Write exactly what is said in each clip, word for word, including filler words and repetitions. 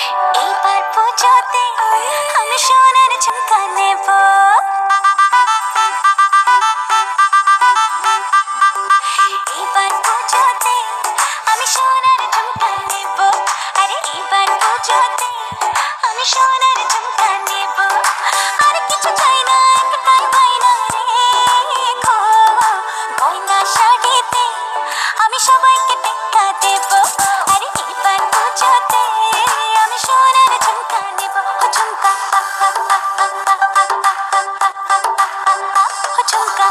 এইবার পুজোতে আমি সোনার ঝুমকা নেব। এইবার পুজোতে আমি সোনার ঝুমকা নেব। আরে এইবার পুজোতে আমি সোনার ঝুমকা নেব। আর কিছু চাই না, একটাই বায়না রেখো, গয়না শাড়িতে আমি সবাইকে টেক্কা দেব। আরে এইবার পুজোতে আমি সোনার ঝুমকা নেব। ও ঝুমকা, ও ঝুমকা।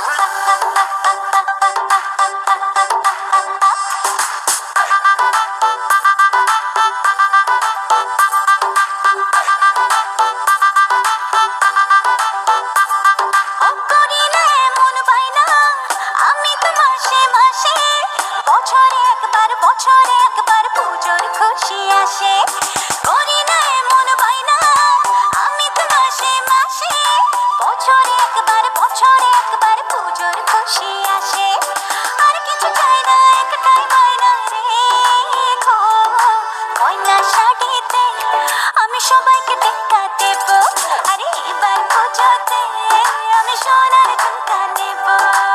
বছরে একবার বছরে একবার পুজোর খুশি আসে, করি না এমন বায়না আমি তো মাসে মাসে। বছরে একবার বছরে একবার পুজোর খুশি আসে। আর কিছু চাই না, একটাই বায়না রেখো, গয়না শাড়িতে আমি সবাইকে টেক্কা দেব। আরে এবার পুজোতে আমি সোনার ঝুমকা নেব।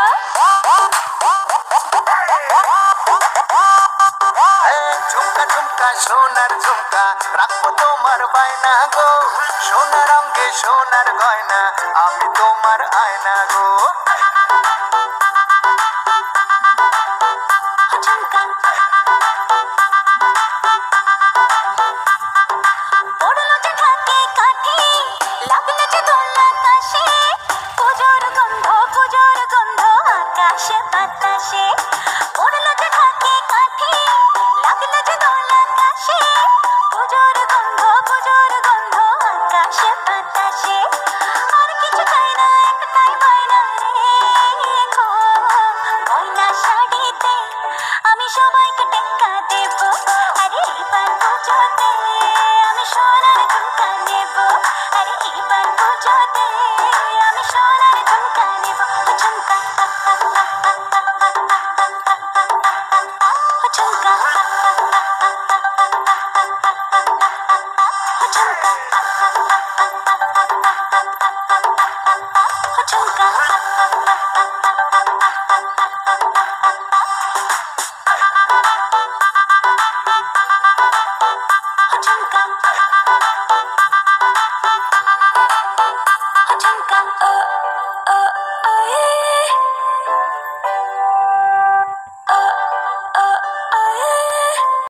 ঝুমকা ঝুমকা সোনার ঝুমকা রাখবো তোমার বায়না গো, সোনার অঙ্গে সোনার গয়না আমি তোমার আয়না গো।